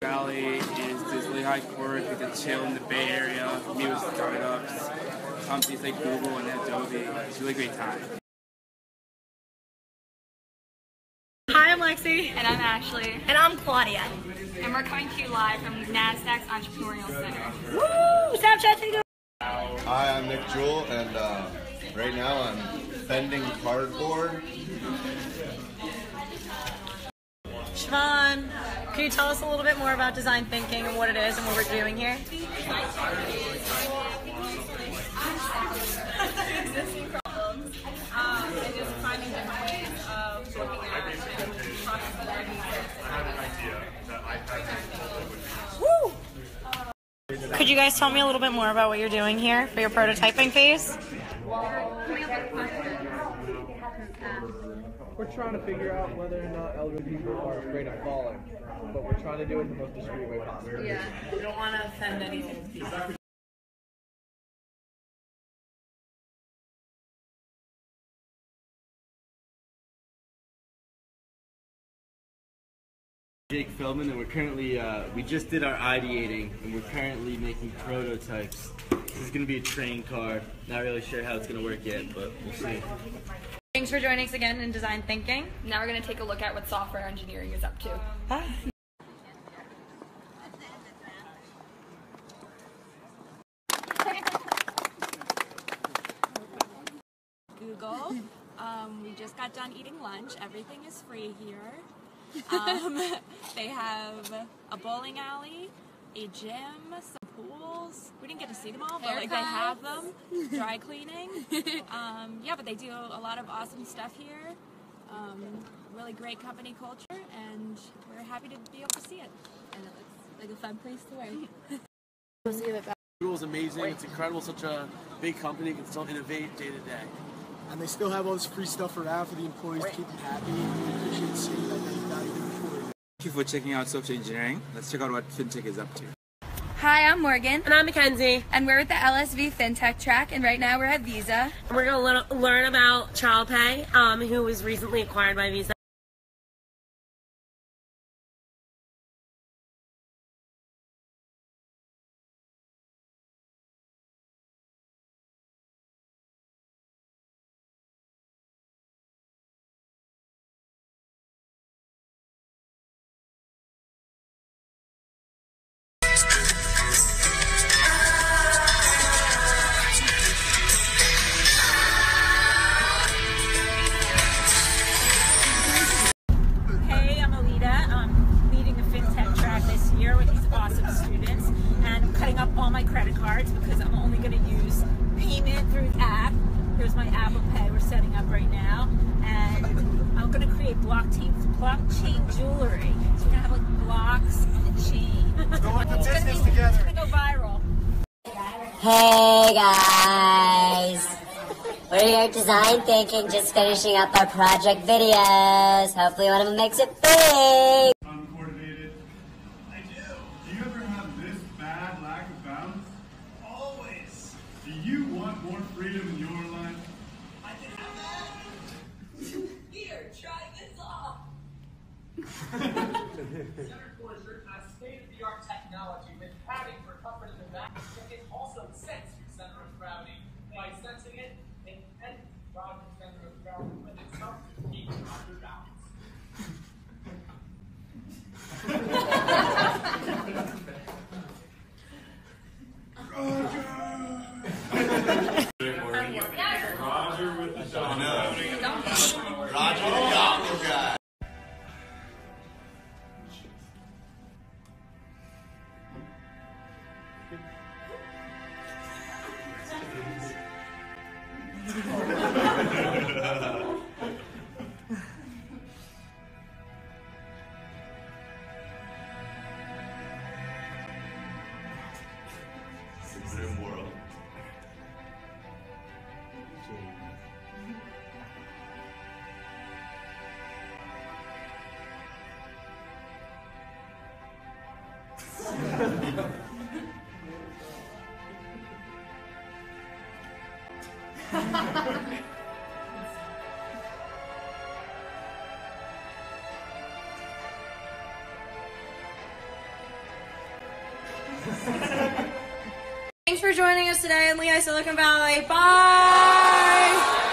Valley is this really high course. We can chill in the Bay Area, meet with startups, companies like Google and Adobe. It's a really great time. Hi, I'm Lexi. And I'm Ashley. And I'm Claudia. And we're coming to you live from NASDAQ's Entrepreneurial Center. Woo! Snapchat video. Hi, I'm Nick Jewell, and right now I'm bending cardboard. Siobhan, can you tell us a little bit more about design thinking and what it is and what we're doing here? Existing problems and just finding different ways of looking at and processing Woo! Could you guys tell me a little bit more about what you're doing here for your prototyping phase? We're trying to figure out whether or not elderly people are afraid of falling, but we're trying to do it in the most discreet way possible. Yeah, we don't want to offend any people. Jake Feldman, and we're currently, we just did our ideating, and we're currently making prototypes. This is going to be a train car. Not really sure how it's going to work yet, but we'll see. Thanks for joining us again in Design Thinking. Now we're going to take a look at what software engineering is up to. Bye. Google. We just got done eating lunch. Everything is free here. They have a bowling alley, a gym, some pools. We didn't get to see them all, but like they have them. Dry cleaning. Yeah, but they do a lot of awesome stuff here. Really great company culture, and we're happy to be able to see it. And it looks like a fun place to work. Google's amazing. It's incredible. Such a big company can still innovate day to day. And they still have all this free stuff around for the employees to keep them happy. We appreciate seeing that they value their employees. Thank you for checking out software engineering. Let's check out what FinTech is up to. Hi, I'm Morgan. And I'm Mackenzie. And we're with the LSV FinTech track, and right now we're at Visa. And we're going to learn about ChildPay, who was recently acquired by Visa. All my credit cards because I'm only going to use payment through the app. Here's my Apple Pay we're setting up right now, and I'm going to create blockchain jewelry. So we're going to have like blocks and a chain. Let's go with the business together. It's going to go viral. Hey guys, we're here at Design Thinking, just finishing up our project videos. Hopefully one of them makes it big. Uncoordinated. I do. Do you ever have this bad lack of balance? Always. Do you want more freedom in your life? I can have that. Here, try this off. Center Porter has state-of-the-art technology with padding for comfort in the back. It can also sense your center of gravity. By sensing it, it can drive your center of gravity when it's up to keep you on your balance. Roger with the dog. Roger the dog guy. Thanks for joining us today in Lehigh, Silicon Valley. Bye!